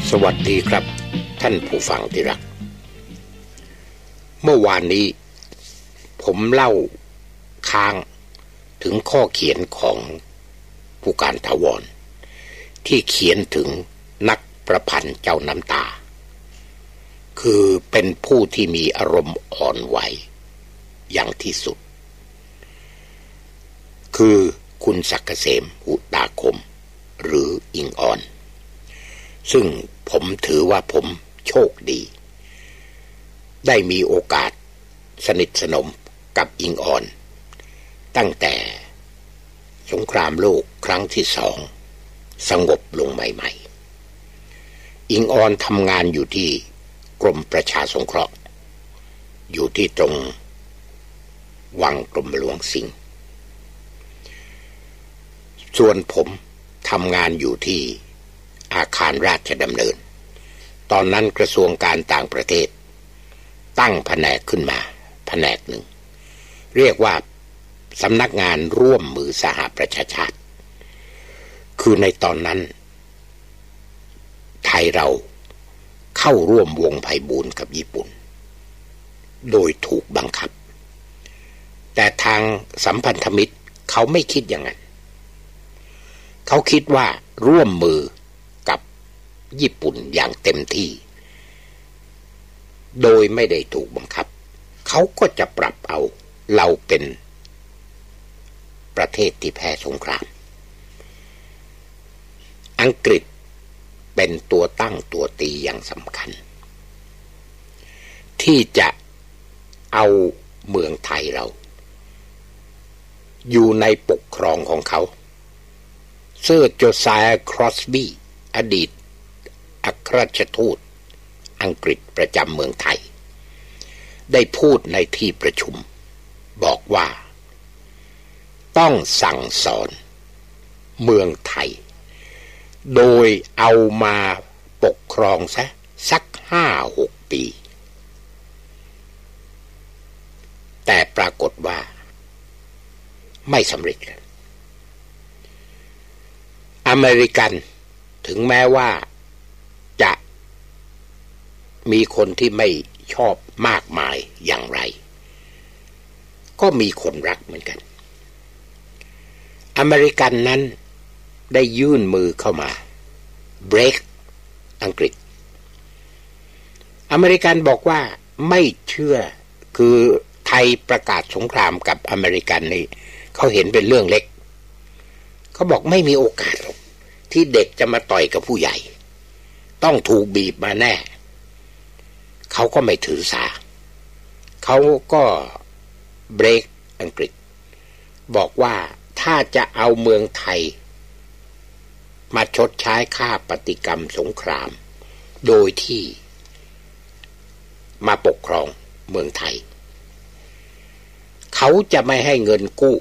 สวัสดีครับท่านผู้ฟังที่รักเมื่อวานนี้ผมเล่าค้างถึงข้อเขียนของผู้การถาวรที่เขียนถึงนักประพันธ์เจ้าน้ำตาคือเป็นผู้ที่มีอารมณ์อ่อนไหวอย่างที่สุดคือคุณศักดิ์เกษมอุตาคมหรืออิงออนซึ่งผมถือว่าผมโชคดีได้มีโอกาสสนิทสนมกับอิงออนตั้งแต่สงครามโลกครั้งที่2สงบลงใหม่ๆอิงออนทำงานอยู่ที่กรมประชาสงเคราะห์อยู่ที่ตรงวังกรมหลวงสิงห์ส่วนผมทำงานอยู่ที่อาคารราชดำเนินตอนนั้นกระทรวงการต่างประเทศตั้งแผนกขึ้นมาแผนกหนึ่งเรียกว่าสำนักงานร่วมมือสหประชาชาติคือในตอนนั้นไทยเราเข้าร่วมวงไพบูลย์กับญี่ปุ่นโดยถูกบังคับแต่ทางสัมพันธมิตรเขาไม่คิดอย่างนั้นเขาคิดว่าร่วมมือกับญี่ปุ่นอย่างเต็มที่โดยไม่ได้ถูกบังคับเขาก็จะปรับเอาเราเป็นประเทศที่แพ้สงครามอังกฤษเป็นตัวตั้งตัวตีอย่างสำคัญที่จะเอาเมืองไทยเราอยู่ในปกครองของเขาเซอร์โจไซอาครอสบี้อดีตอัครราชทูตอังกฤษประจำเมืองไทยได้พูดในที่ประชุมบอกว่าต้องสั่งสอนเมืองไทยโดยเอามาปกครองสัก 5-6 ปีแต่ปรากฏว่าไม่สำเร็จอเมริกันถึงแม้ว่าจะมีคนที่ไม่ชอบมากมายอย่างไรก็มีคนรักเหมือนกันอเมริกันนั้นได้ยื่นมือเข้ามาเบรกอังกฤษอเมริกันบอกว่าไม่เชื่อคือไทยประกาศสงครามกับอเมริกันนี่เขาเห็นเป็นเรื่องเล็กเขาบอกไม่มีโอกาสหรอกที่เด็กจะมาต่อยกับผู้ใหญ่ต้องถูกบีบมาแน่เขาก็ไม่ถือสาเขาก็เบรกอังกฤษบอกว่าถ้าจะเอาเมืองไทยมาชดใช้ค่าปฏิกรรมสงครามโดยที่มาปกครองเมืองไทยเขาจะไม่ให้เงินกู้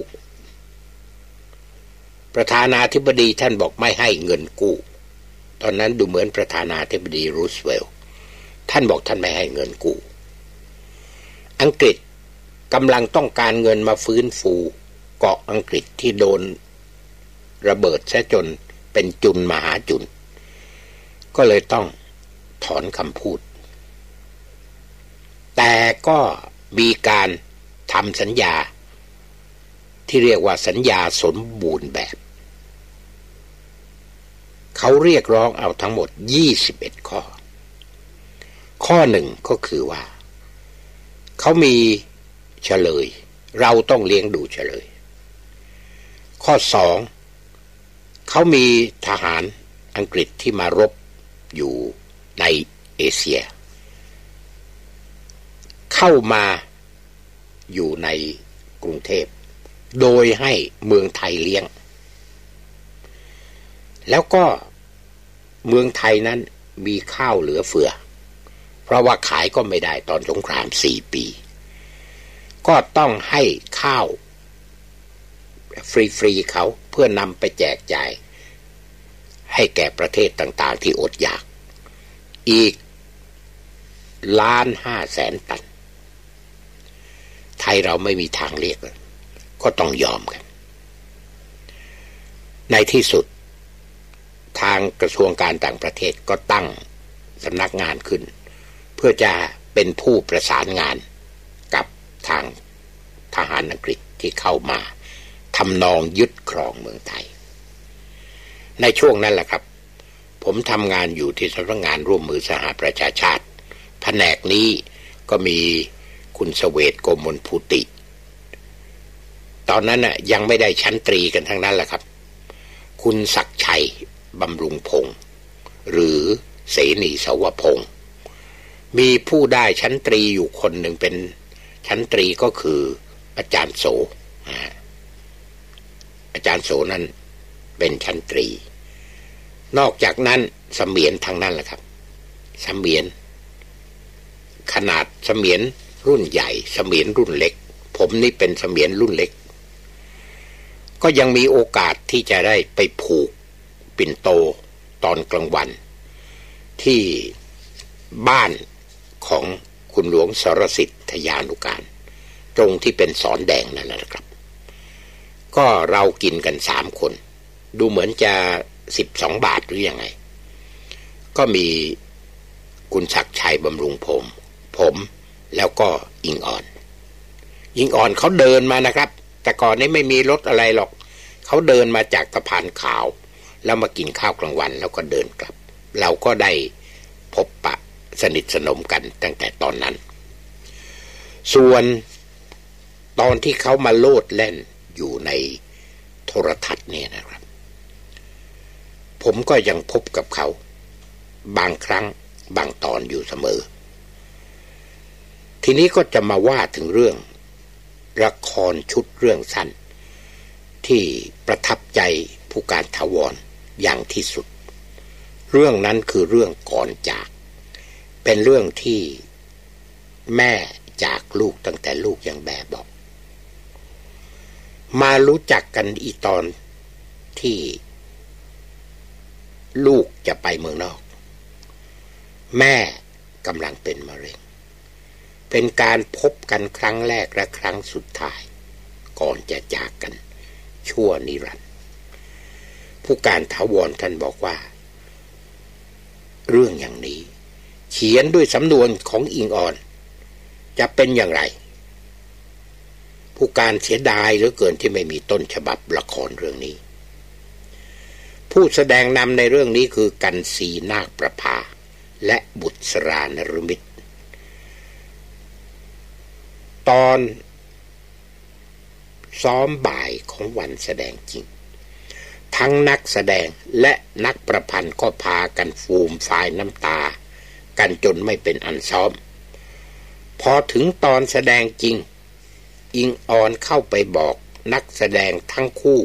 ประธานาธิบดีท่านบอกไม่ให้เงินกู้ตอนนั้นดูเหมือนประธานาธิบดีรูสเวลต์ท่านบอกท่านไม่ให้เงินกู้อังกฤษกำลังต้องการเงินมาฟื้นฟูเกาะอังกฤษที่โดนระเบิดซะจนเป็นจุลมหาจุลก็เลยต้องถอนคำพูดแต่ก็มีการทำสัญญาที่เรียกว่าสัญญาสมบูรณ์แบบเขาเรียกร้องเอาทั้งหมด21ข้อข้อหนึ่งก็คือว่าเขามีเฉลยเราต้องเลี้ยงดูเฉลยข้อ2เขามีทหารอังกฤษที่มารบอยู่ในเอเชียเข้ามาอยู่ในกรุงเทพโดยให้เมืองไทยเลี้ยงแล้วก็เมืองไทยนั้นมีข้าวเหลือเฟือเพราะว่าขายก็ไม่ได้ตอนสงคราม4 ปีก็ต้องให้ข้าวฟรีๆเขาเพื่อนำไปแจกจ่ายให้แก่ประเทศต่างๆที่อดอยากอีก1,500,000 ตันไทยเราไม่มีทางเลือกก็ต้องยอมกันในที่สุดทางกระทรวงการต่างประเทศก็ตั้งสำนักงานขึ้นเพื่อจะเป็นผู้ประสานงานกับทางทหารอังกฤษที่เข้ามาทำนองยึดครองเมืองไทยในช่วงนั้นแหละครับผมทำงานอยู่ที่สำนักงานร่วมมือสหประชาชาติแผนกนี้ก็มีคุณเสวต โกมลภูติตอนนั้นน่ะยังไม่ได้ชั้นตรีกันทั้งนั้นแหละครับคุณศักดิ์ชัยบำรุงพงศ์หรือเสนีสวพงศ์มีผู้ได้ชั้นตรีอยู่คนหนึ่งเป็นชั้นตรีก็คืออาจารย์โสอาจารย์โสนั้นเป็นชั้นตรีนอกจากนั้นเสมียนทางนั้นแหละครับเสมียนขนาดเสมียนรุ่นใหญ่เสมียนรุ่นเล็กผมนี่เป็นเสมียนรุ่นเล็กก็ยังมีโอกาสที่จะได้ไปผูกปิ่นโตตอนกลางวันที่บ้านของคุณหลวงสรสิทธยานุการตรงที่เป็นสอนแดงนั่นแหละครับก็เรากินกัน3 คนดูเหมือนจะ12 บาทหรือยังไงก็มีคุณศักดิ์ชัยบำรุงผมแล้วก็อิงอ่อนเขาเดินมานะครับแต่ก่อนนี้ไม่มีรถอะไรหรอกเขาเดินมาจากสะพานขาวแล้วมากินข้าวกลางวันแล้วก็เดินกลับเราก็ได้พบปะสนิทสนมกันตั้งแต่ตอนนั้นส่วนตอนที่เขามาโลดแล่นอยู่ในโทรทัศน์เนี่ยนะครับผมก็ยังพบกับเขาบางครั้งบางตอนอยู่เสมอทีนี้ก็จะมาว่าถึงเรื่องละครชุดเรื่องสั้นที่ประทับใจผู้การถาวรอย่างที่สุดเรื่องนั้นคือเรื่องก่อนจากเป็นเรื่องที่แม่จากลูกตั้งแต่ลูกยังแบบบอกมารู้จักกันอีตอนที่ลูกจะไปเมืองนอกแม่กำลังเป็นมะเร็งเป็นการพบกันครั้งแรกและครั้งสุดท้ายก่อนจะจากกันชั่วนิรันดร์ผู้การถาวรท่านบอกว่าเรื่องอย่างนี้เขียนด้วยสำนวนของอิงอ่อนจะเป็นอย่างไรผู้การเสียดายเหลือเกินที่ไม่มีต้นฉบับละครเรื่องนี้ผู้แสดงนำในเรื่องนี้คือกันสีนาคประภาและบุษรานฤมิตตอนซ้อมบ่ายของวันแสดงจริงทั้งนักแสดงและนักประพันธ์ก็พากันฟูมฟายน้ำตากันจนไม่เป็นอันซ้อมพอถึงตอนแสดงจริงอิงอ่อนเข้าไปบอกนักแสดงทั้งคู่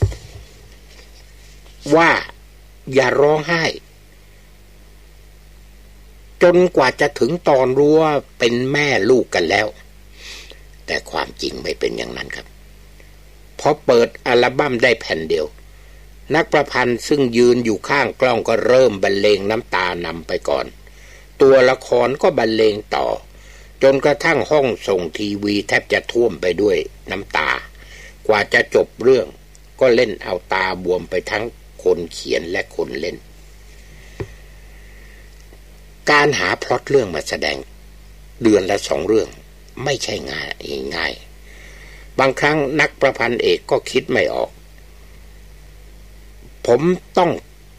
ว่าอย่าร้องไห้จนกว่าจะถึงตอนรู้ว่าเป็นแม่ลูกกันแล้วแต่ความจริงไม่เป็นอย่างนั้นครับพอเปิดอัลบั้มได้แผ่นเดียวนักประพันธ์ซึ่งยืนอยู่ข้างกล้องก็เริ่มบรรเลงน้ำตานำไปก่อนตัวละครก็บรรเลงต่อจนกระทั่งห้องส่งทีวีแทบจะท่วมไปด้วยน้ำตากว่าจะจบเรื่องก็เล่นเอาตาบวมไปทั้งคนเขียนและคนเล่นการหาพล็อตเรื่องมาแสดงเดือนละ2 เรื่องไม่ใช่ง่ายบางครั้งนักประพันธ์เอกก็คิดไม่ออกผมต้อง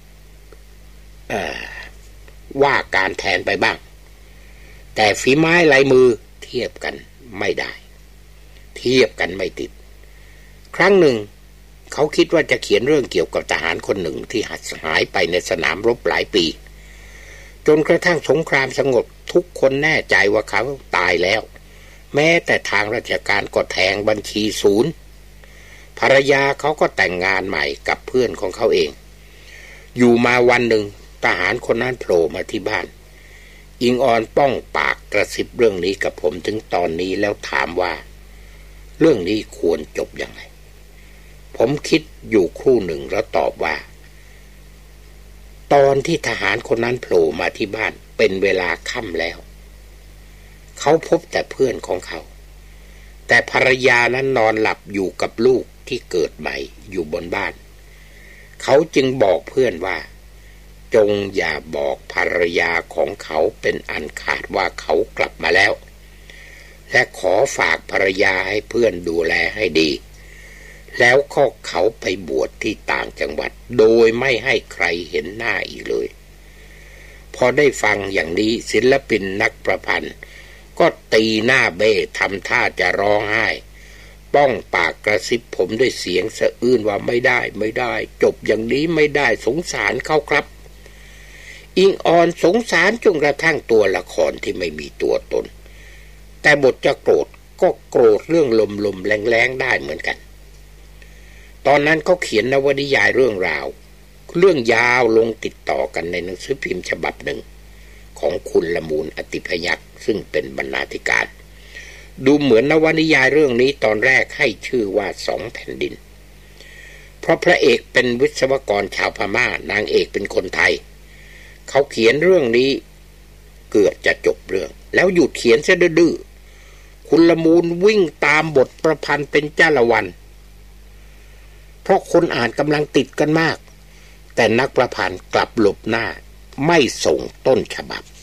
ว่าการแทนไปบ้างแต่ฝีไม้ลายมือเทียบกันไม่ได้เทียบกันไม่ติดครั้งหนึ่งเขาคิดว่าจะเขียนเรื่องเกี่ยวกับทหารคนหนึ่งที่หายไปในสนามรบหลายปีจนกระทั่งสงครามสงบทุกคนแน่ใจว่าเขาตายแล้วแม้แต่ทางราชการก็แทงบัญชีศูนย์ภรรยาเขาก็แต่งงานใหม่กับเพื่อนของเขาเองอยู่มาวันหนึ่งทหารคนนั้นโผล่มาที่บ้านอิงอ่อนป้องปากกระซิบเรื่องนี้กับผมถึงตอนนี้แล้วถามว่าเรื่องนี้ควรจบยังไงผมคิดอยู่ครู่หนึ่งแล้วตอบว่าตอนที่ทหารคนนั้นโผล่มาที่บ้านเป็นเวลาค่ำแล้วเขาพบแต่เพื่อนของเขาแต่ภรรยานั้นนอนหลับอยู่กับลูกที่เกิดใหม่อยู่บนบ้านเขาจึงบอกเพื่อนว่าจงอย่าบอกภรรยาของเขาเป็นอันขาดว่าเขากลับมาแล้วและขอฝากภรรยาให้เพื่อนดูแลให้ดีแล้วก็เขาไปบวชที่ต่างจังหวัดโดยไม่ให้ใครเห็นหน้าอีกเลยพอได้ฟังอย่างนี้ศิลปินนักประพันธ์ก็ตีหน้าเบ้ทำท่าจะร้องไห้ป้องปากกระซิบผมด้วยเสียงสะอื้นว่าไม่ได้จบอย่างนี้ไม่ได้สงสารเขาครับอิงออนสงสารจนกระทั่งตัวละครที่ไม่มีตัวตนแต่บทจะโกรธก็โกรธเรื่องลมๆแรงๆได้เหมือนกันตอนนั้นเขาเขียนนวนิยายเรื่องราวเรื่องยาวลงติดต่อกันในหนังสือพิมพ์ฉบับหนึ่งของคุณละมูลอติพยัคฆ์ซึ่งเป็นบรรณาธิการดูเหมือนนวนิยายเรื่องนี้ตอนแรกให้ชื่อว่าสองแผ่นดินเพราะพระเอกเป็นวิศวกรชาวพม่านางเอกเป็นคนไทยเขาเขียนเรื่องนี้เกือบจะจบเรื่องแล้วหยุดเขียนเสียดื้อคุณละมูลวิ่งตามบทประพันธ์เป็นจ้าละวันเพราะคนอ่านกำลังติดกันมากแต่นักประพันธ์กลับหลบหน้าไม่ส่งต้นฉบับ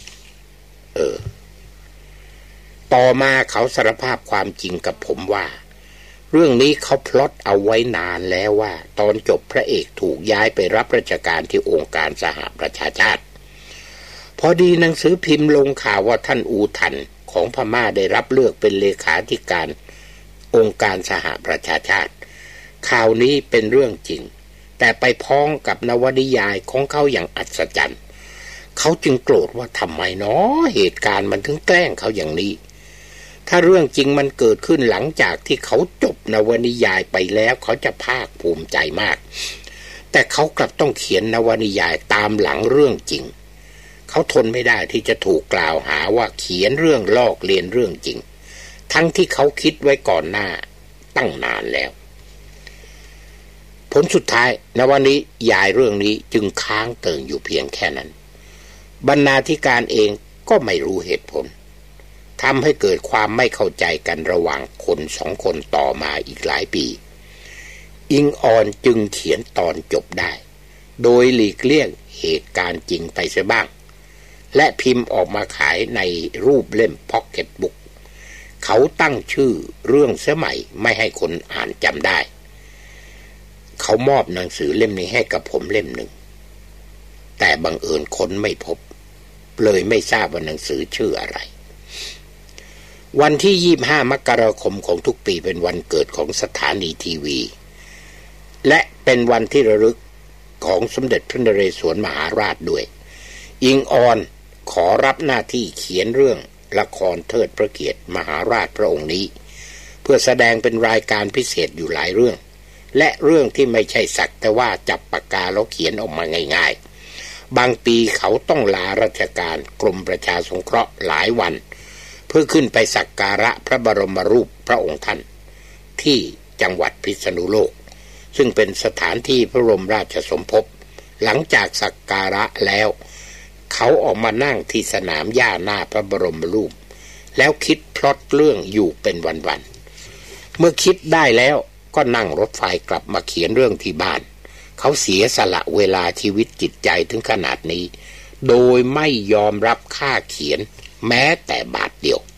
ต่อมาเขาสารภาพความจริงกับผมว่าเรื่องนี้เขาพล็อตเอาไว้นานแล้วว่าตอนจบพระเอกถูกย้ายไปรับราชการที่องค์การสหประชาชาติพอดีหนังสือพิมพ์ลงข่าวว่าท่านอูทันของพม่าได้รับเลือกเป็นเลขาธิการองค์การสหประชาชาติข่าวนี้เป็นเรื่องจริงแต่ไปพ้องกับนวนิยายของเขาอย่างอัศจรรย์เขาจึงโกรธว่าทำไมเนาะเหตุการณ์มันถึงแกล้งเขาอย่างนี้ถ้าเรื่องจริงมันเกิดขึ้นหลังจากที่เขาจบนวนิยายไปแล้วเขาจะภาคภูมิใจมากแต่เขากลับต้องเขียนนวนิยายตามหลังเรื่องจริงเขาทนไม่ได้ที่จะถูกกล่าวหาว่าเขียนเรื่องลอกเลียนเรื่องจริงทั้งที่เขาคิดไว้ก่อนหน้าตั้งนานแล้วผลสุดท้ายนวนิยายเรื่องนี้จึงค้างเติ่งอยู่เพียงแค่นั้นบรรณาธิการเองก็ไม่รู้เหตุผลทำให้เกิดความไม่เข้าใจกันระหว่างคนสองคนต่อมาอีกหลายปีอิงออนจึงเขียนตอนจบได้โดยหลีกเลี่ยงเหตุการณ์จริงไปเสียบ้างและพิมพ์ออกมาขายในรูปเล่มพ็อกเก็ตบุ๊กเขาตั้งชื่อเรื่องเสียใหม่ไม่ให้คนอ่านจำได้เขามอบหนังสือเล่มนี้ให้กับผมเล่มหนึ่งแต่บังเอิญค้นไม่พบเลยไม่ทราบว่าหนังสือชื่ออะไรวันที่25 มกราคมของทุกปีเป็นวันเกิดของสถานีทีวีและเป็นวันที่ระลึกของสมเด็จพระนเรศวรมหาราชด้วยอิงออนขอรับหน้าที่เขียนเรื่องละครเทิดพระเกียรติมหาราชพระองค์นี้เพื่อแสดงเป็นรายการพิเศษอยู่หลายเรื่องและเรื่องที่ไม่ใช่สักแต่ว่าจับปากกาแล้วเขียนออกมาง่ายๆบางปีเขาต้องลาราชการกรมประชาสงเคราะห์หลายวันเพื่อขึ้นไปสักการะพระบรมรูปพระองค์ท่านที่จังหวัดพิษณุโลกซึ่งเป็นสถานที่พระบรมราชสมภพหลังจากสักการะแล้วเขาออกมานั่งที่สนามหญ้าหน้าพระบรมรูปแล้วคิดพล็อตเรื่องอยู่เป็นวันๆเมื่อคิดได้แล้วก็นั่งรถไฟกลับมาเขียนเรื่องที่บ้านเขาเสียสละเวลาชีวิตจิตใจถึงขนาดนี้โดยไม่ยอมรับค่าเขียนแม้แต่บาทเดียว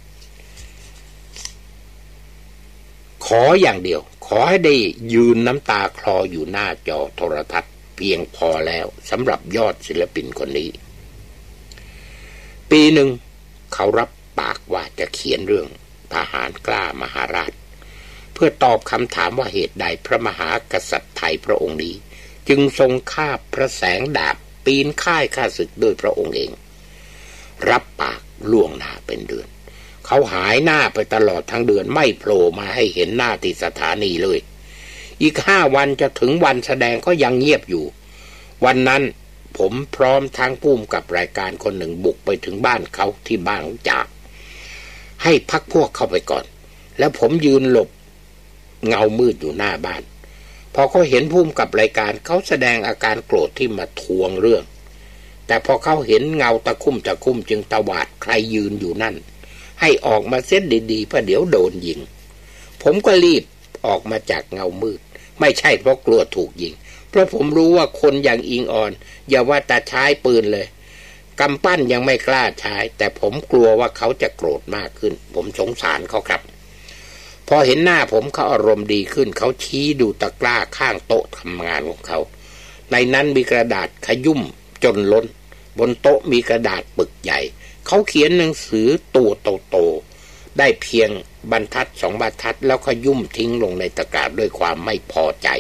ขออย่างเดียวขอให้ได้ยืนน้ำตาคลออยู่หน้าจอโทรทัศน์เพียงพอแล้วสำหรับยอดศิลปินคนนี้ปีหนึ่งเขารับปากว่าจะเขียนเรื่องทหารกล้ามหาราชเพื่อตอบคำถามว่าเหตุใดพระมหากษัตริย์ไทยพระองค์นี้จึงทรงคาบพระแสงดาบปีนค่ายข้าศึกด้วยพระองค์เองรับปากล่วงหน้าเป็นเดือนเขาหายหน้าไปตลอดทั้งเดือนไม่โผล่มาให้เห็นหน้าที่สถานีเลยอีก5 วันจะถึงวันแสดงก็ยังเงียบอยู่วันนั้นผมพร้อมทั้งผู้กำกับรายการคนหนึ่งบุกไปถึงบ้านเขาที่บางจากให้พักพวกเข้าไปก่อนแล้วผมยืนหลบเงามืดอยู่หน้าบ้านพอเขาเห็นผู้กำกับรายการเขาแสดงอาการโกรธที่มาทวงเรื่องแต่พอเขาเห็นเงาตะคุ่มจึงตวาดใครยืนอยู่นั่นให้ออกมาเส้นดีๆเพราะเดี๋ยวโดนยิงผมก็รีบออกมาจากเงามืดไม่ใช่เพราะกลัวถูกยิงเพราะผมรู้ว่าคนอย่างอิงอ่อนอย่าว่าแต่ใช้ปืนเลยกำปั้นยังไม่กล้าใช้แต่ผมกลัวว่าเขาจะโกรธมากขึ้นผมสงสารเขาครับพอเห็นหน้าผมเขาอารมณ์ดีขึ้นเขาชี้ดูตะกร้าข้างโต๊ะทำงานของเขาในนั้นมีกระดาษขยุ่มจนล้นบนโต๊ะมีกระดาษปึกใหญ่เขาเขียนหนังสือตัวโตๆได้เพียงบรรทัด2 บรรทัดแล้วขยุ่มทิ้งลงในตะกร้าด้วยความไม่พอใจ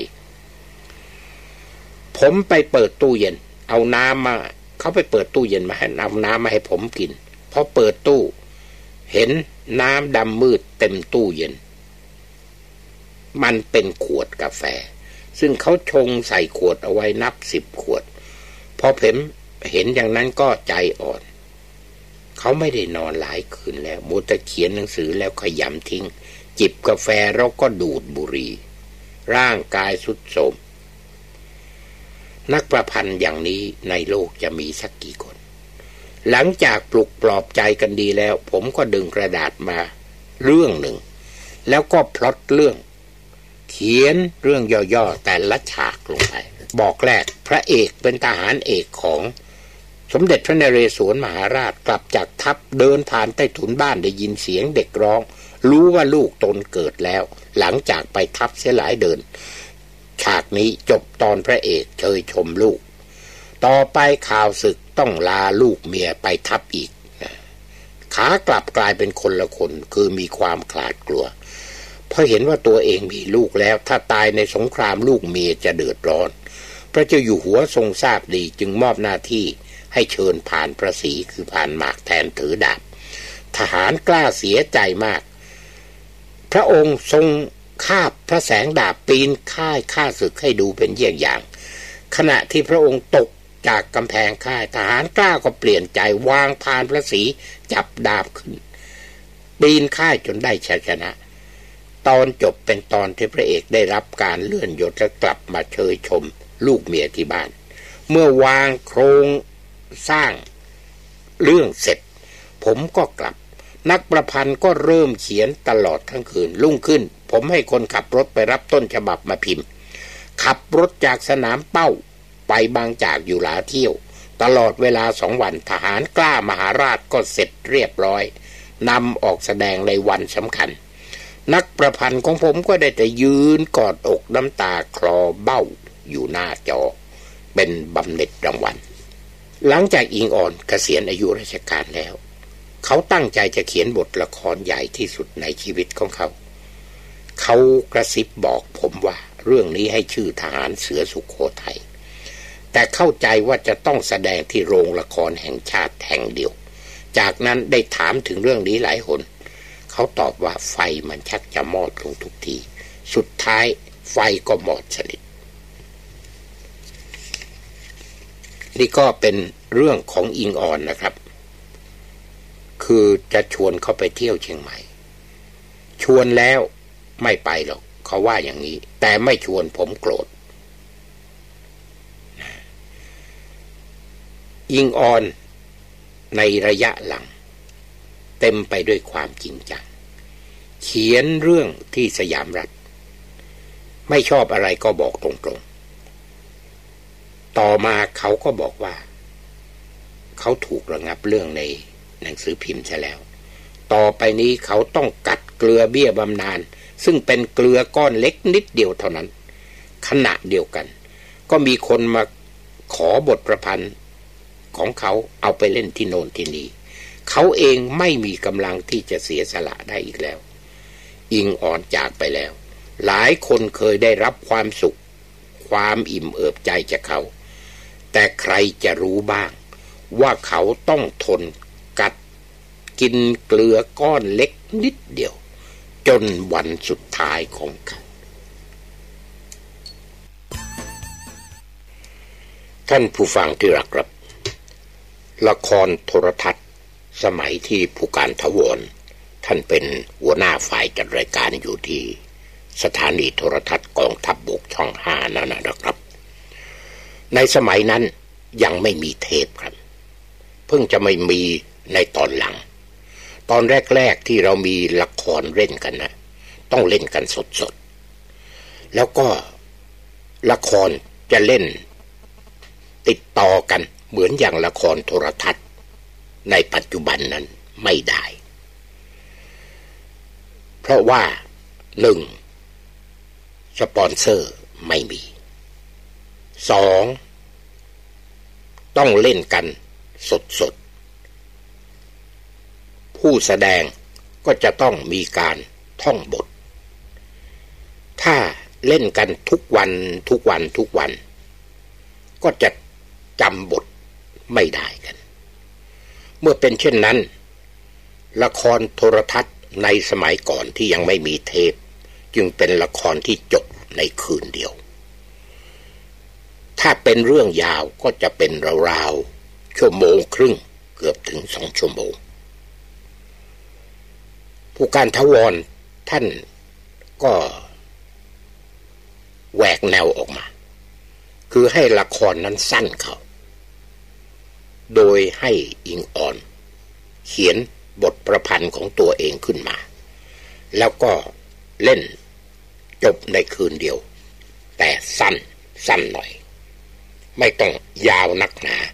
ผมไปเปิดตู้เย็นเอาน้ำมาเขาไปเปิดตู้เย็นมาให้เอาน้ำมาให้ผมกินพอเปิดตู้เห็นน้ำดำมืดเต็มตู้เย็นมันเป็นขวดกาแฟซึ่งเขาชงใส่ขวดเอาไว้นับ10 ขวดพอผมเห็นอย่างนั้นก็ใจอ่อนเขาไม่ได้นอนหลายคืนแล้วมัวแต่เขียนหนังสือแล้วขยำทิ้งจิบกาแฟแล้วก็ดูดบุหรี่ร่างกายทรุดโทรมนักประพันธ์อย่างนี้ในโลกจะมีสักกี่คนหลังจากปลุกปลอบใจกันดีแล้วผมก็ดึงกระดาษมาเรื่องหนึ่งแล้วก็พล็อตเรื่องเขียนเรื่องย่อๆแต่ละฉากลงไปบอกแรกพระเอกเป็นทหารเอกของสมเด็จพระนเรศวรมหาราชกลับจากทัพเดินผ่านใต้ถุนบ้านได้ยินเสียงเด็กร้องรู้ว่าลูกตนเกิดแล้วหลังจากไปทัพเสียหลายเดือนฉากนี้จบตอนพระเอกเชยชมลูกต่อไปข่าวศึกต้องลาลูกเมียไปทัพอีกขากลับกลายเป็นคนละคนคือมีความขลาดกลัวเพราะเห็นว่าตัวเองมีลูกแล้วถ้าตายในสงครามลูกเมียจะเดือดร้อนพระเจ้าอยู่หัวทรงทราบดีจึงมอบหน้าที่ให้เชิญผ่านพระศรีคือผ่านหมากแทนถือดาบทหารกล้าเสียใจมากพระองค์ทรงคาบพระแสงดาบปีนค่ายฆ่าศึกให้ดูเป็นเยี่ยงอย่างขณะที่พระองค์ตกจากกำแพงค่ายทหารกล้าก็เปลี่ยนใจวางพานพระศรีจับดาบขึ้นปีนค่ายจนได้ชัยชนะตอนจบเป็นตอนที่พระเอกได้รับการเลื่อนยศและกลับมาเชยชมลูกเมียที่บ้านเมื่อวางโครงสร้างเรื่องเสร็จผมก็กลับนักประพันธ์ก็เริ่มเขียนตลอดทั้งคืนรุ่งขึ้นผมให้คนขับรถไปรับต้นฉบับมาพิมพ์ขับรถจากสนามเป้าไปบางจากอยู่หลายเที่ยวตลอดเวลา2 วันทหารกล้ามหาราชก็เสร็จเรียบร้อยนำออกแสดงในวันสำคัญนักประพันธ์ของผมก็ได้แต่ยืนกอดอกน้ำตาคลอเบ้าอยู่หน้าจอเป็นบำเหน็จรางวัลหลังจากอิงอ่อนเกษียณอายุราชการแล้วเขาตั้งใจจะเขียนบทละครใหญ่ที่สุดในชีวิตของเขากระซิบบอกผมว่าเรื่องนี้ให้ชื่อทหารเสือสุโขทัยแต่เข้าใจว่าจะต้องแสดงที่โรงละครแห่งชาติแห่งเดียวจากนั้นได้ถามถึงเรื่องนี้หลายหนเขาตอบว่าไฟมันชักจะมอดลงทุกทีสุดท้ายไฟก็มอดสนิทนี่ก็เป็นเรื่องของอิงอ่อนนะครับคือจะชวนเขาไปเที่ยวเชียงใหม่ชวนแล้วไม่ไปหรอกเขาว่าอย่างนี้แต่ไม่ชวนผมโกรธอิงอ่อนในระยะหลังเต็มไปด้วยความจริงจังเขียนเรื่องที่สยามรัฐไม่ชอบอะไรก็บอกตรงๆต่อมาเขาก็บอกว่าเขาถูกระงับเรื่องในหนังสือพิมพ์ซะแล้วต่อไปนี้เขาต้องกัดเกลือเบี้ยบำนาญซึ่งเป็นเกลือก้อนเล็กนิดเดียวเท่านั้นขณะเดียวกันก็มีคนมาขอบทประพันธ์ของเขาเอาไปเล่นที่โน่นที่นี่เขาเองไม่มีกำลังที่จะเสียสละได้อีกแล้วอิงอ่อนจากไปแล้วหลายคนเคยได้รับความสุขความอิ่มเอิบใจจากเขาแต่ใครจะรู้บ้างว่าเขาต้องทนกัดกินเกลือก้อนเล็กนิดเดียวจนวันสุดท้ายของเขาท่านผู้ฟังที่รักครับละครโทรทัศน์สมัยที่ผู้การถาวรท่านเป็นหัวหน้าฝ่ายจัดรายการอยู่ที่สถานีโทรทัศน์กองทัพบกช่อง5นั่นนะครับในสมัยนั้นยังไม่มีเทปครับเพิ่งจะไม่มีในตอนหลังตอนแรกๆที่เรามีละครเล่นกันนะต้องเล่นกันสดๆแล้วก็ละครจะเล่นติดต่อกันเหมือนอย่างละครโทรทัศน์ในปัจจุบันนั้นไม่ได้เพราะว่าหนึ่งสปอนเซอร์ไม่มีสองต้องเล่นกันสดๆผู้แสดงก็จะต้องมีการท่องบทถ้าเล่นกันทุกวันก็จะจำบทไม่ได้กันเมื่อเป็นเช่นนั้นละครโทรทัศน์ในสมัยก่อนที่ยังไม่มีเทปจึงเป็นละครที่จบในคืนเดียวถ้าเป็นเรื่องยาวก็จะเป็นราวๆชั่วโมงครึ่งเกือบถึง2 ชั่วโมงผู้การถาวรท่านก็แหวกแนวออกมาคือให้ละครนั้นสั้นเขาโดยให้อิงออนเขียนบทประพันธ์ของตัวเองขึ้นมาแล้วก็เล่นจบในคืนเดียวแต่สั้นหน่อยไม่ต้องยาวนักหนา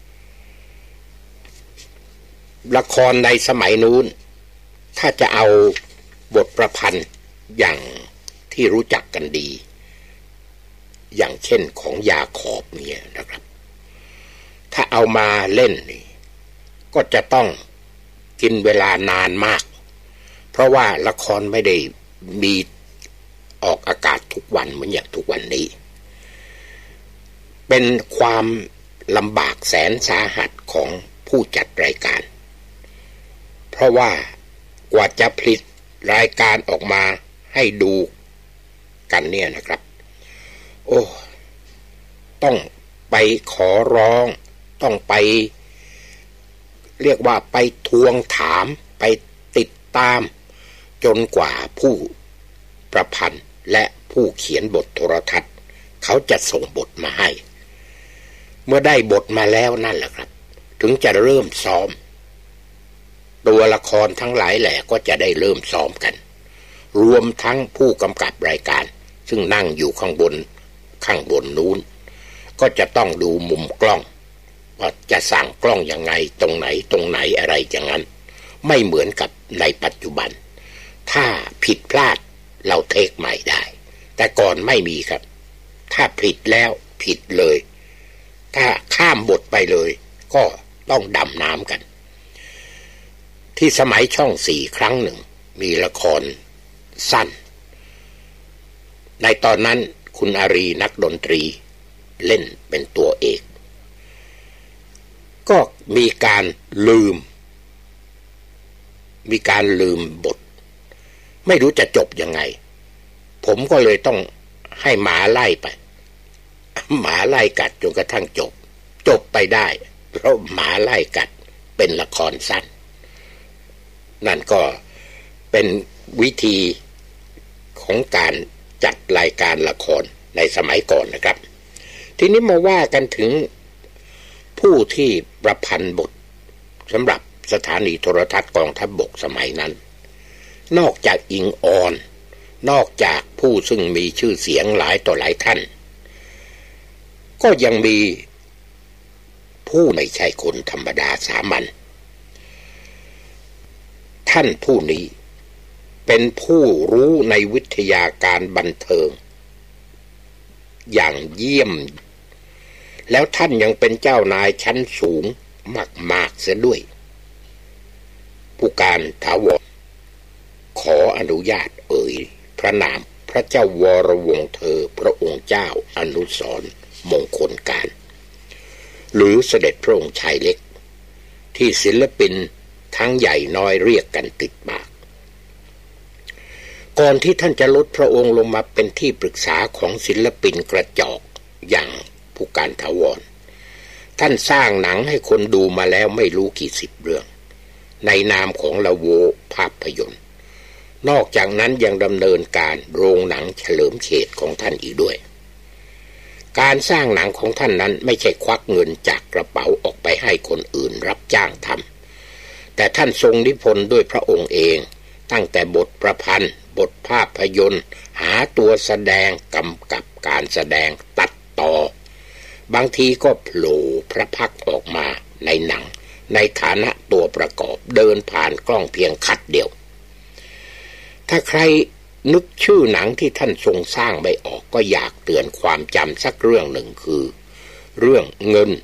ละครในสมัยนู้นถ้าจะเอาบทประพันธ์อย่างที่รู้จักกันดีอย่างเช่นของยาขอบเนี่ยนะครับถ้าเอามาเล่นนี่ก็จะต้องกินเวลานานมากเพราะว่าละครไม่ได้มีออกอากาศทุกวันเหมือนอย่างทุกวันนี้เป็นความลำบากแสนสาหัสของผู้จัดรายการเพราะว่ากว่าจะผลิตรายการออกมาให้ดูกันเนี่ยนะครับโอ้ต้องไปขอร้องต้องไปเรียกว่าไปทวงถามไปติดตามจนกว่าผู้ประพันธ์และผู้เขียนบทโทรทัศน์เขาจะส่งบทมาให้เมื่อได้บทมาแล้วนั่นแหละครับถึงจะเริ่มซ้อมตัวละครทั้งหลายแหล่ก็จะได้เริ่มซ้อมกันรวมทั้งผู้กำกับรายการซึ่งนั่งอยู่ข้างบนนู้นก็จะต้องดูมุมกล้องว่าจะสั่งกล้องยังไงตรงไหนอะไรอย่างนั้นไม่เหมือนกับในปัจจุบันถ้าผิดพลาดเราเทคใหม่ได้แต่ก่อนไม่มีครับถ้าผิดแล้วผิดเลยถ้าข้ามบทไปเลยก็ต้องดำน้ำกันที่สมัยช่อง4ครั้งหนึ่งมีละครสั้นในตอนนั้นคุณอารีนักดนตรีเล่นเป็นตัวเอกก็มีการลืมบทไม่รู้จะจบยังไงผมก็เลยต้องให้หมาไล่ไปหมาไล่กัดจนกระทั่งจบไปได้เพราะหมาไล่กัดเป็นละครสั้นนั่นก็เป็นวิธีของการจัดรายการละครในสมัยก่อนนะครับทีนี้มาว่ากันถึงผู้ที่ประพันธ์บทสำหรับสถานีโทรทัศน์กองทัพบกสมัยนั้นนอกจากอิงออนนอกจากผู้ซึ่งมีชื่อเสียงหลายต่อหลายท่านก็ยังมีผู้ไม่ใช่คนธรรมดาสามัญท่านผู้นี้เป็นผู้รู้ในวิทยาการบันเทิงอย่างเยี่ยมแล้วท่านยังเป็นเจ้านายชั้นสูงมากๆเสียด้วยผู้การถาวรขออนุญาตพระนามพระเจ้าวรวงศ์เธอพระองค์เจ้าอนุสรณ์มงคลการหรือเสด็จพระองค์ชายเล็กที่ศิลปินทั้งใหญ่น้อยเรียกกันติดปากก่อนที่ท่านจะลดพระองค์ลงมาเป็นที่ปรึกษาของศิลปินกระจอกอย่างผู้การถาวรท่านสร้างหนังให้คนดูมาแล้วไม่รู้กี่สิบเรื่องในนามของละโวภาพยนตร์นอกจากนั้นยังดำเนินการโรงหนังเฉลิมเฉดของท่านอีกด้วยการสร้างหนังของท่านนั้นไม่ใช่ควักเงินจากกระเป๋าออกไปให้คนอื่นรับจ้างทำแต่ท่านทรงนิพนธ์ด้วยพระองค์เองตั้งแต่บทประพันธ์บทภาพยนตร์หาตัวแสดงกำกับการแสดงตัดตต่อบางทีก็โผล่พระพักตร์ออกมาในหนังในฐานะตัวประกอบเดินผ่านกล้องเพียงคัดเดียวถ้าใครนึกชื่อหนังที่ท่านทรงสร้างไม่ออกก็อยากเตือนความจำสักเรื่องหนึ่งคือเรื่องเงิน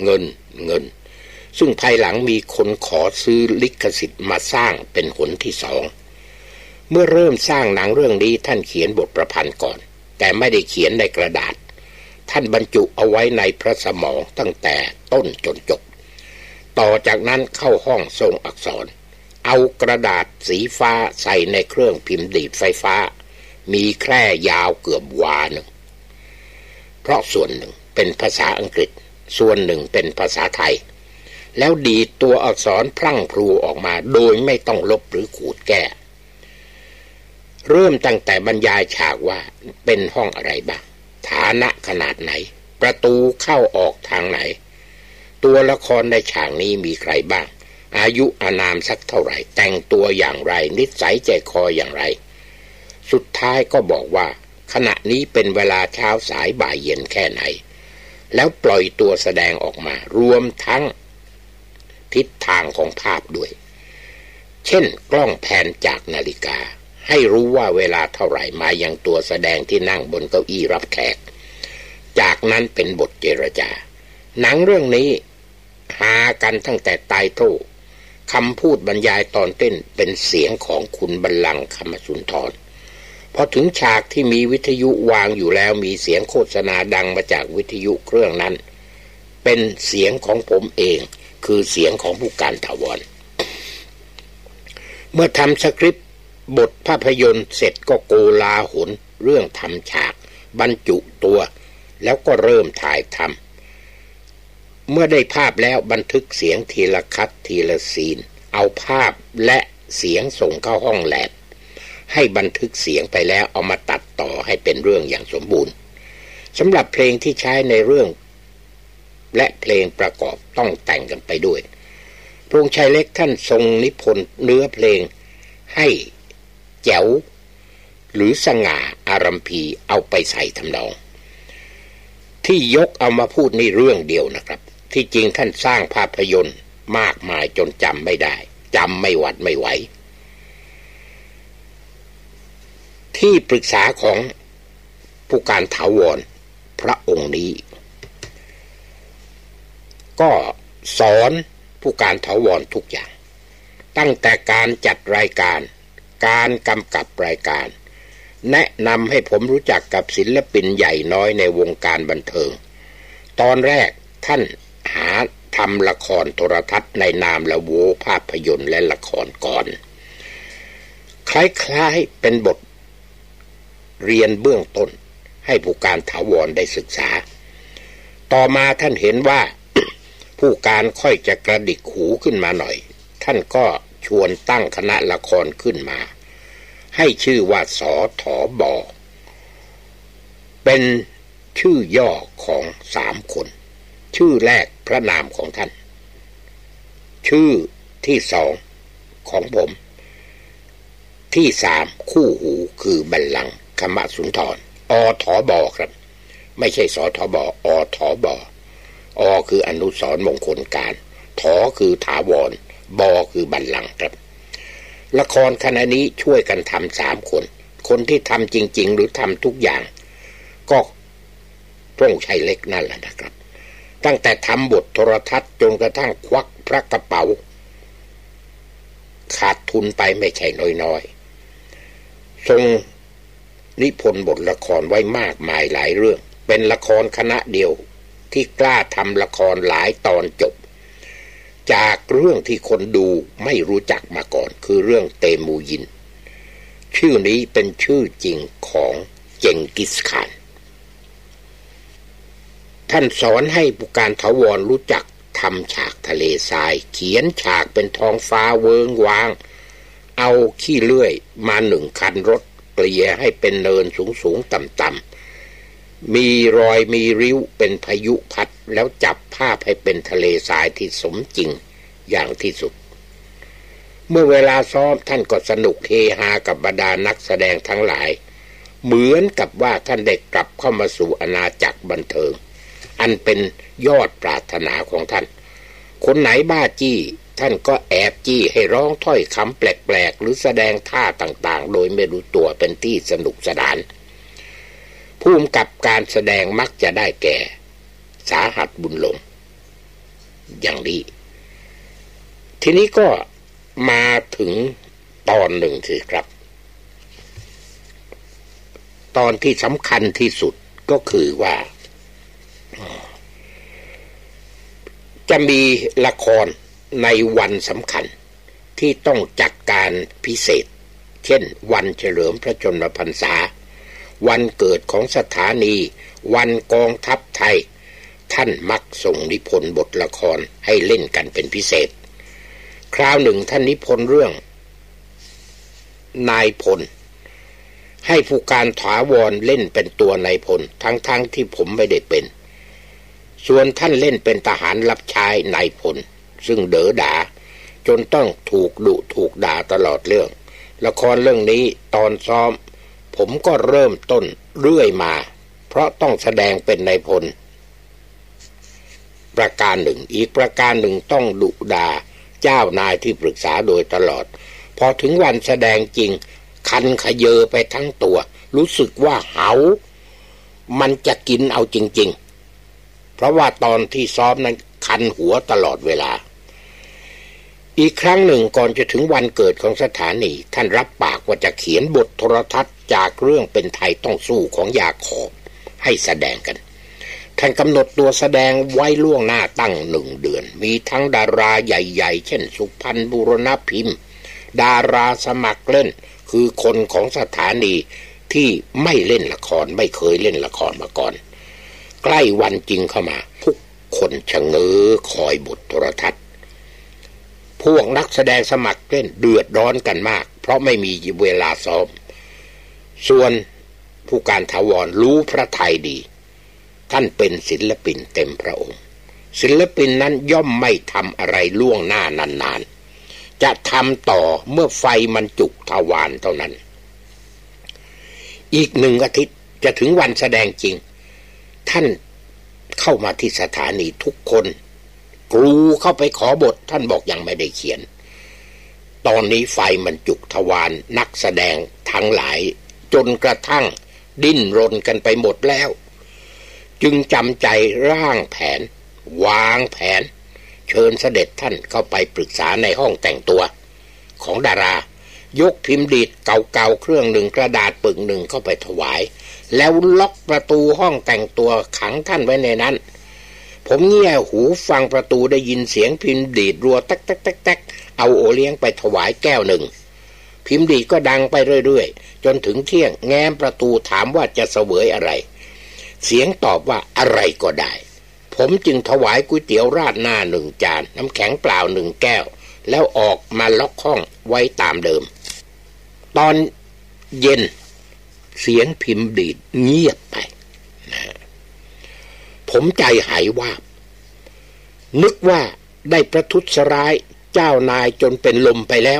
ซึ่งภายหลังมีคนขอซื้อลิขสิทธิ์มาสร้างเป็นหนที่สองเมื่อเริ่มสร้างหนังเรื่องนี้ท่านเขียนบทประพันธ์ก่อนแต่ไม่ได้เขียนในกระดาษท่านบรรจุเอาไว้ในพระสมองตั้งแต่ต้นจนจบต่อจากนั้นเข้าห้องทรงอักษรเอากระดาษสีฟ้าใส่ในเครื่องพิมพ์ดีดไฟฟ้ามีแคร่ยาวเกือบวาหนึ่งเพราะส่วนหนึ่งเป็นภาษาอังกฤษส่วนหนึ่งเป็นภาษาไทยแล้วดีดตัวอักษรพลั่งพลูออกมาโดยไม่ต้องลบหรือขูดแก้เริ่มตั้งแต่บรรยายฉากว่าเป็นห้องอะไรบ้างฐานะขนาดไหนประตูเข้าออกทางไหนตัวละครในฉากนี้มีใครบ้างอายุอานามสักเท่าไหร่แต่งตัวอย่างไรนิสัยใจคออย่างไรสุดท้ายก็บอกว่าขณะนี้เป็นเวลาเช้าสายบ่ายเย็นแค่ไหนแล้วปล่อยตัวแสดงออกมารวมทั้งทิศทางของภาพด้วยเช่นกล้องแพนจากนาฬิกาให้รู้ว่าเวลาเท่าไหร่มายังตัวแสดงที่นั่งบนเก้าอี้รับแขกจากนั้นเป็นบทเจรจาหนังเรื่องนี้หากันตั้งแต่ไตเติ้ลคำพูดบรรยายตอนเต้นเป็นเสียงของคุณบัลลังก์คำสุนทรพอถึงฉากที่มีวิทยุวางอยู่แล้วมีเสียงโฆษณาดังมาจากวิทยุเครื่องนั้นเป็นเสียงของผมเองคือเสียงของผู้การถาวรเมื่อทำสคริปต์บทภาพยนตร์เสร็จก็โกลาหลเรื่องทำฉากบรรจุตัวแล้วก็เริ่มถ่ายทำเมื่อได้ภาพแล้วบันทึกเสียงทีละคัดทีละซีนเอาภาพและเสียงส่งเข้าห้องแลบให้บันทึกเสียงไปแล้วเอามาตัดต่อให้เป็นเรื่องอย่างสมบูรณ์สำหรับเพลงที่ใช้ในเรื่องและเพลงประกอบต้องแต่งกันไปด้วยพระองค์ชายเล็กท่านทรงนิพนธ์เนื้อเพลงให้แจ๋วหรือสง่าอารัมพีเอาไปใส่ทำนองที่ยกเอามาพูดในเรื่องเดียวนะครับที่จริงท่านสร้างภาพยนตร์มากมายจนจำไม่ได้จำไม่หวัดไม่ไหวที่ปรึกษาของผู้การถาวรพระองค์นี้ก็สอนผู้การถาวรทุกอย่างตั้งแต่การจัดรายการการกำกับรายการแนะนำให้ผมรู้จักกับศิลปินใหญ่น้อยในวงการบันเทิงตอนแรกท่านหาทำละครโทรทัศน์ในนามละโวภาพยนตร์และละครก่อนคล้ายๆเป็นบทเรียนเบื้องต้นให้ผู้การถาวรได้ศึกษาต่อมาท่านเห็นว่า ผู้การค่อยจะกระดิกหูขึ้นมาหน่อยท่านก็ชวนตั้งคณะละครขึ้นมาให้ชื่อว่าสทบ.เป็นชื่อย่อของ3 คนชื่อแรกพระนามของท่านชื่อที่2ของผมที่3คู่หูคือบัลลังก์คมสุนทรอทบ.ครับไม่ใช่สทบ.อทบ.อคืออนุสรณ์มงคลการถอคือถาวรบคือบัลลังก์ครับละครคณะนี้ช่วยกันทำ3 คนคนที่ทำจริงๆหรือทำทุกอย่างก็พระองค์ชายเล็กนั่นแหละนะครับตั้งแต่ทำบทโทรทัศน์จนกระทั่งควักพระกระเป๋าขาดทุนไปไม่ใช่น้อยๆทรงนิพนธ์บทละครไว้มากมายหลายเรื่องเป็นละครคณะเดียวที่กล้าทำละครหลายตอนจบจากเรื่องที่คนดูไม่รู้จักมาก่อนคือเรื่องเตมูยินชื่อนี้เป็นชื่อจริงของเจงกิสข่านท่านสอนให้ผู้การถาวรรู้จักทำฉากทะเลทรายเขียนฉากเป็นท้องฟ้าเวิงวางเอาขี้เลื่อยมา1 คันรถเกลี่ยให้เป็นเนินสูงๆต่ำๆมีรอยมีริ้วเป็นพายุพัดแล้วจับภาพให้เป็นทะเลทรายที่สมจริงอย่างที่สุดเมื่อเวลาซ้อมท่านก็สนุกเฮฮากับบรรดานักแสดงทั้งหลายเหมือนกับว่าท่านได้กลับเข้ามาสู่อาณาจักรบันเทิงอันเป็นยอดปรารถนาของท่านคนไหนบ้าจี้ท่านก็แอบจี้ให้ร้องถ้อยคำแปลกๆหรือแสดงท่าต่างๆโดยไม่รู้ตัวเป็นที่สนุกสนานผู้กำกับการแสดงมักจะได้แก่สาหัสบุญหลงอย่างนี้ทีนี้ก็มาถึงตอนหนึ่งสิครับตอนที่สำคัญที่สุดก็คือว่าจะมีละครในวันสำคัญที่ต้องจัดการพิเศษเช่นวันเฉลิมพระชนมพรรษาวันเกิดของสถานีวันกองทัพไทยท่านมักส่งนิพนธ์บทละครให้เล่นกันเป็นพิเศษคราวหนึ่งท่านนิพนธ์เรื่องนายพลให้ผู้การถาวรเล่นเป็นตัวนายพลทั้งที่ผมไม่ได้เป็นส่วนท่านเล่นเป็นทหารรับใช้นายพลซึ่งเด๋อด่าจนต้องถูกดุถูกด่าตลอดเรื่องละครเรื่องนี้ตอนซ้อมผมก็เริ่มต้นเรื่อยมาเพราะต้องแสดงเป็นนายพลประการหนึ่งอีกประการหนึ่งต้องดุด่าเจ้านายที่ปรึกษาโดยตลอดพอถึงวันแสดงจริงคันขยเยอไปทั้งตัวรู้สึกว่าเหามันจะกินเอาจริงๆเพราะว่าตอนที่ซ้อมนั้นคันหัวตลอดเวลาอีกครั้งหนึ่งก่อนจะถึงวันเกิดของสถานีท่านรับปากว่าจะเขียนบทโทรทัศน์จากเรื่องเป็นไทยต้องสู้ของยาขอบให้แสดงกันท่านกำหนดตัวแสดงไว้ล่วงหน้าตั้ง1 เดือนมีทั้งดาราใหญ่ๆเช่นสุพรรณบุรณพิมพ์ดาราสมัครเล่นคือคนของสถานีที่ไม่เล่นละครไม่เคยเล่นละครมาก่อนใกล้วันจริงเข้ามาทุกคนชะเง้อคอยบทโทรทัศน์พวกนักแสดงสมัครเล่นเดือดร้อนกันมากเพราะไม่มีเวลาซ้อมส่วนผู้การถาวรรู้พระทัยดีท่านเป็นศิลปินเต็มพระองค์ศิลปินนั้นย่อมไม่ทำอะไรล่วงหน้านานๆจะทำต่อเมื่อไฟมันจุกทวารเท่านั้นอีก1 อาทิตย์จะถึงวันแสดงจริงท่านเข้ามาที่สถานีทุกคนกรูเข้าไปขอบทท่านบอกยังไม่ได้เขียนตอนนี้ไฟมันจุกทวารนักแสดงทั้งหลายจนกระทั่งดิ้นรนกันไปหมดแล้วจึงจำใจร่างแผนวางแผนเชิญเสด็จท่านเข้าไปปรึกษาในห้องแต่งตัวของดารายกพิมพ์ดีดเก่าๆเครื่องหนึ่งกระดาษปึกหนึ่งเข้าไปถวายแล้วล็อกประตูห้องแต่งตัวขังท่านไว้ในนั้นผมเงี่ยหูฟังประตูได้ยินเสียงพิมพ์ดีดรัวแต๊กๆๆๆเอาโอเลี้ยงไปถวายแก้วหนึ่งพิมพ์ดีดก็ดังไปเรื่อยๆจนถึงเที่ยงแง้มประตูถามว่าจะเสวยอะไรเสียงตอบว่าอะไรก็ได้ผมจึงถวายก๋วยเตี๋ยวราดหน้า1 จานน้ำแข็งเปล่า1 แก้วแล้วออกมาล็อกห้องไว้ตามเดิมตอนเย็นเสียงพิมพ์ดีดเงียบไปผมใจหายวาบนึกว่าได้ประทุษร้ายเจ้านายจนเป็นลมไปแล้ว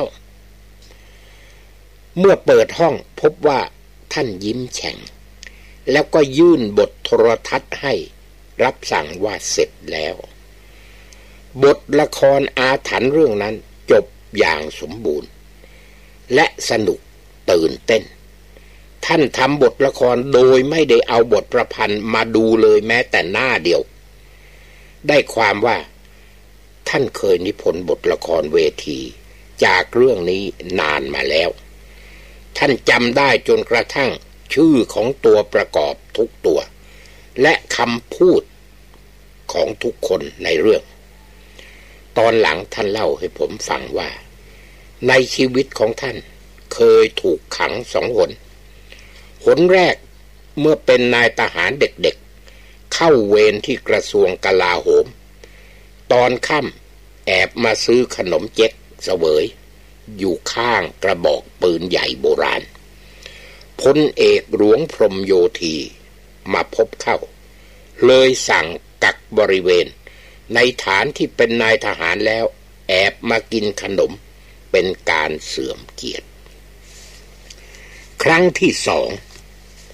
เมื่อเปิดห้องพบว่าท่านยิ้มแฉ่งแล้วก็ยื่นบทโทรทัศน์ให้รับสั่งว่าเสร็จแล้วบทละครอาถรรพ์เรื่องนั้นจบอย่างสมบูรณ์และสนุกตื่นเต้นท่านทำบทละครโดยไม่ได้เอาบทประพันธ์มาดูเลยแม้แต่หน้าเดียวได้ความว่าท่านเคยนิพนธ์บทละครเวทีจากเรื่องนี้นานมาแล้วท่านจำได้จนกระทั่งชื่อของตัวประกอบทุกตัวและคำพูดของทุกคนในเรื่องตอนหลังท่านเล่าให้ผมฟังว่าในชีวิตของท่านเคยถูกขัง2 หนหนแรกเมื่อเป็นนายทหารเด็กๆเข้าเวรที่กระทรวงกลาโหมตอนค่ำแอบมาซื้อขนมเจ๊กเสวยอยู่ข้างกระบอกปืนใหญ่โบราณพลเอกหลวงพรหมโยธีมาพบเข้าเลยสั่งกักบริเวณในฐานที่เป็นนายทหารแล้วแอบมากินขนมเป็นการเสื่อมเกียรติครั้งที่2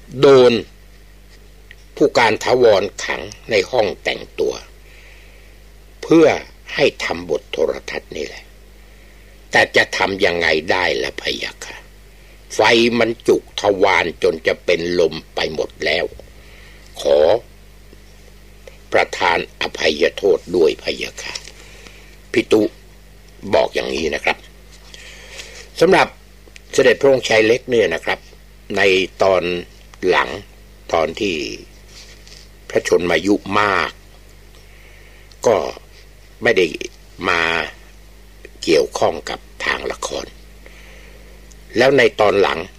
โดนผู้การถาวรขังในห้องแต่งตัวเพื่อให้ทำบทโทรทัศน์นี่แหละแต่จะทำยังไงได้ล่ะพะยะค่ะไฟมันจุกทวารจนจะเป็นลมไปหมดแล้วขอประทานอภัยโทษด้วยพะยะค่ะพี่ตุบอกอย่างนี้นะครับสำหรับเสด็จพระองค์ชายเล็กเนี่ยนะครับในตอนหลังตอนที่พระชนมายุมากก็ไม่ได้มาเกี่ยวข้องกับทางละครแล้วในตอนหลัง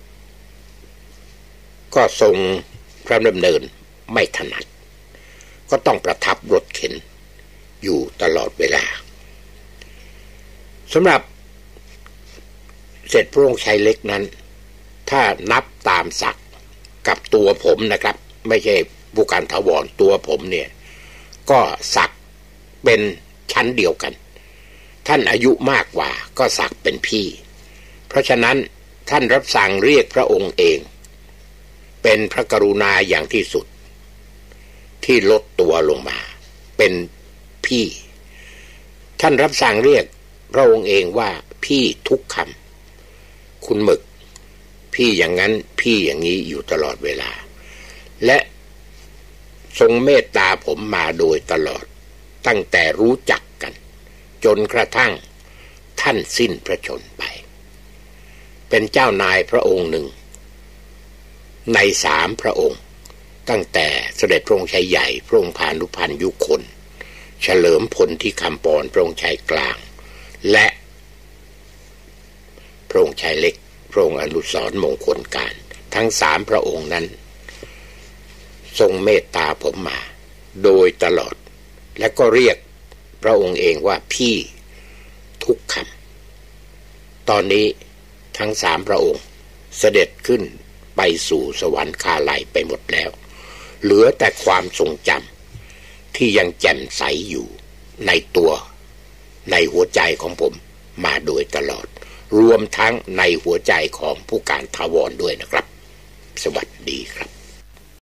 ก็ทรงพระดำเนินไม่ถนัดก็ต้องประทับรถเข็นอยู่ตลอดเวลาสำหรับเสด็จพระองค์ชายเล็กนั้นถ้านับตามศักดิ์กับตัวผมนะครับไม่ใช่ผู้การถาวรตัวผมเนี่ยก็ศักดิ์เป็นชั้นเดียวกันท่านอายุมากกว่าก็ศักดิ์เป็นพี่เพราะฉะนั้นท่านรับสั่งเรียกพระองค์เองเป็นพระกรุณาอย่างที่สุดที่ลดตัวลงมาเป็นพี่ท่านรับสั่งเรียกพระองค์เองว่าพี่ทุกคำคุณหมึกพี่อย่างนั้นพี่อย่างนี้อยู่ตลอดเวลาและทรงเมตตาผมมาโดยตลอดตั้งแต่รู้จักกันจนกระทั่งท่านสิ้นพระชนไปเป็นเจ้านายพระองค์หนึ่งใน3พระองค์ตั้งแต่เสด็จพระองค์ชายใหญ่พระองค์พานุพันธ์ยุคนเฉลิมพลที่คำปอนพระองค์ชายกลางและพระองค์ชายเล็กพระองค์อนุสรณ์มงคลการทั้ง3พระองค์นั้นทรงเมตตาผมมาโดยตลอดและก็เรียกพระองค์เองว่าพี่ทุกคำตอนนี้ทั้ง3พระองค์เสด็จขึ้นไปสู่สวรรคาลัยไปหมดแล้วเหลือแต่ความทรงจำที่ยังแจ่มใสอยู่ในตัวในหัวใจของผมมาโดยตลอดรวมทั้งในหัวใจของผู้การถาวรด้วยนะครับสวัสดีครับ